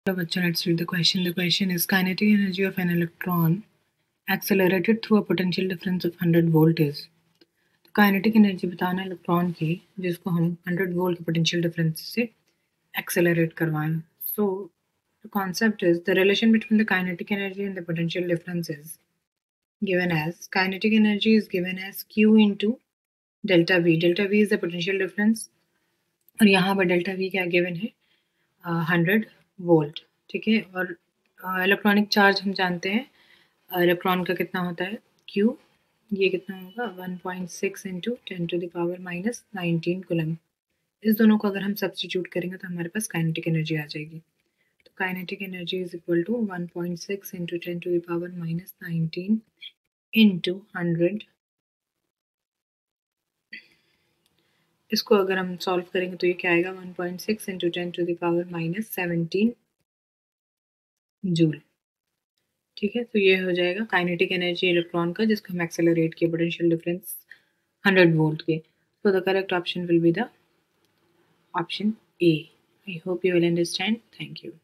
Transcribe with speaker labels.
Speaker 1: Hello, bachcha, let's read the question. The question is kinetic energy of an electron accelerated through a potential difference of 100 volt is. तो kinetic energy बताना है electron की जिसको हम 100 volt के potential difference से accelerate करवाएं. So the concept is the relation between the kinetic energy and the potential difference is given as kinetic energy is given as Q into delta V. Delta V is the potential difference और यहाँ पर delta V क्या given है 100 volt. ठीक है. और electronic charge हम जानते हैं इलेक्ट्रॉन का कितना होता है Q. ये कितना होगा 1.6 into 10 to the power minus 19 coulomb. इस दोनों को अगर हम सब्स्टिट्यूट करेंगे तो हमारे पास काइनेटिक एनर्जी आ जाएगी. तो kinetic energy is equal to 1.6 into 10 to the power minus 19 into 100. इसको अगर हम सॉल्व करेंगे तो ये क्या आएगा 1.6 into 10 to the power minus 17 joule. ठीक है. तो ये हो जाएगा काइनेटिक एनर्जी इलेक्ट्रॉन का जिसको हम एक्सेलरेट किए पोटेंशियल डिफरेंस 100 वोल्ट के. So the correct option will be the option A. I hope you will understand. Thank you.